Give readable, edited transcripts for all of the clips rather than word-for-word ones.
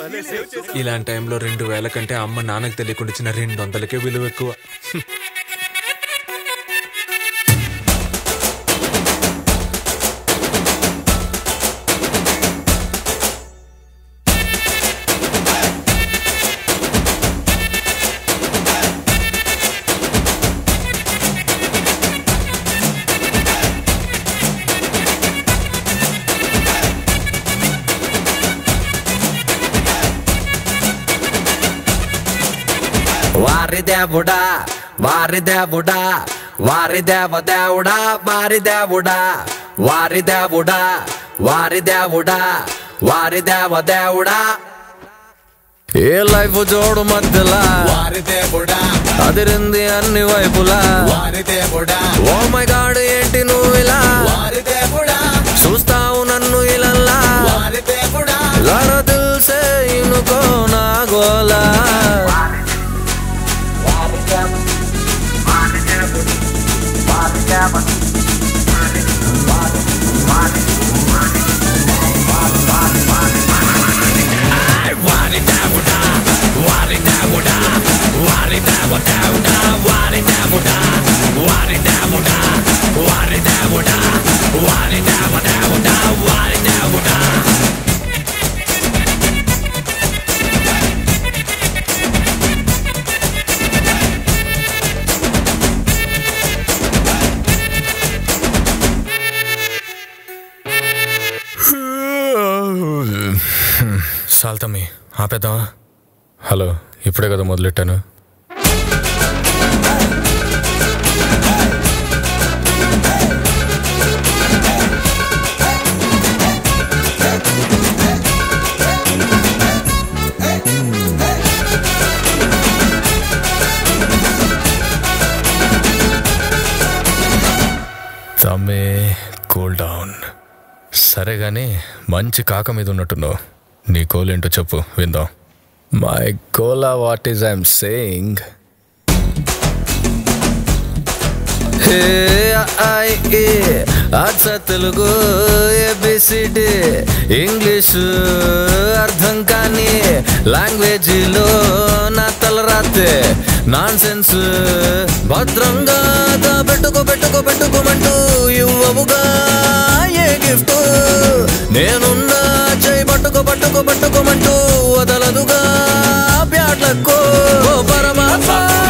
ఇలాంటి టైంలో 2000 కంటే అమ్మ నాన్నకు తెలియకుండా ఇచ్చిన 200కే విలువ ఎక్కువ. వారి దేవుడా వారి దేవుడా వారి దేవదేవుడా వారి దేవుడా వారి దేవుడా వారి దేవుడా వారి దేవదేవుడా ఏ లైఫ్ జోడు మధ్యలా వారి దేవుడా అదిరింది అన్ని వైపులా వారి దేవుడా ఓ మై గాడ్ ఏంటి నువ్వు ఇలా వారి దేవుడా చూస్తావు నన్ను ఇలా వారి దేవుడా జరా దిల్ సే ఇనుకో నా గోలా సాల్తమ్మి ఆపేద్దామా? హలో, ఇప్పుడే కదా మొదలెట్టాను. తమ్మి కూల్ డౌన్. సరే గాని మంచి కాక మీద ఉన్నట్టున్నావు. నీ గోల్ ఏంటో చెప్పు విందాం. My goal what is I'm saying, అచ్చ తెలుగు ఏబిసిడి ఇంగ్లీషు అర్థం కాని లాంగ్వేజీలో నా తలరాతే నాన్ సెన్స్ భద్రంగా పెట్టుకోమంటూ ఇవ్వవుగా ఏ గిఫ్ట్ నేనున్నా చేయి పట్టుకోమంటూ వదలదుగా బ్యాట్లకు పరమాత్మ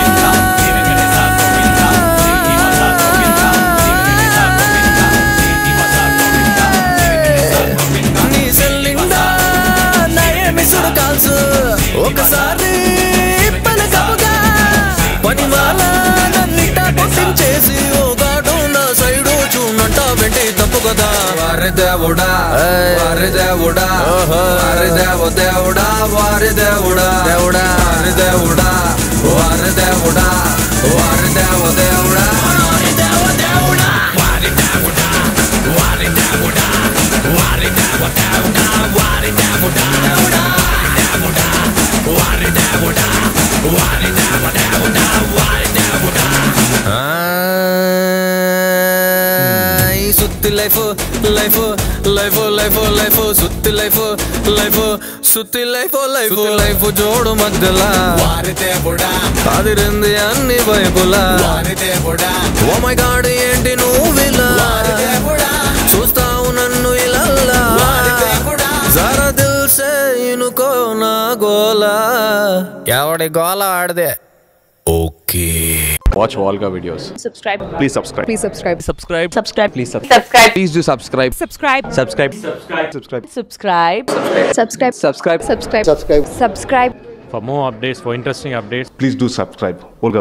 ఒకసారి పలకముగా పనిమాల నన్నిట కొట్టించేసి ఓ గాడు నా సైడు చూనంట వెంటి తప్పు కదా. వారి దేవుడా వారి దేవుడా వారి దేవదేవుడా వారి దేవుడా దేవుడా వారి దేవుడా వారి దేవుడా వారి దేవదేవుడా వారి దేవదేవుడా వారి దేవుడా వారి దేవుడా వారి దేవదేవుడా వారి దేవుడా సుత్తి life life life life life సుత్తి లైఫ్ లైఫ్ సుత్తి లైఫ్ లైఫ్ లైఫ్ జోడు మధ్యలా వారి దేవుడా అదిరింది అన్ని వైపులా వారి దేవుడా ఓ మై గాడ్ ఏంటి నువ్విలా చూస్తావు నన్ను ఇలా జరా దిల్ సే ఇనుకో నా గోలా ఎవడి గోలా ఆడదే. Okay, Watch Volga videos. Subscribe. Please subscribe. Please subscribe. Subscribe. Subscribe. Please subscribe. Subscribe. Please do subscribe. Subscribe. Subscribe. Subscribe. Subscribe. Subscribe. Subscribe. Subscribe. Subscribe. Subscribe. Subscribe. For more updates, for interesting updates, Please do subscribe. Volga.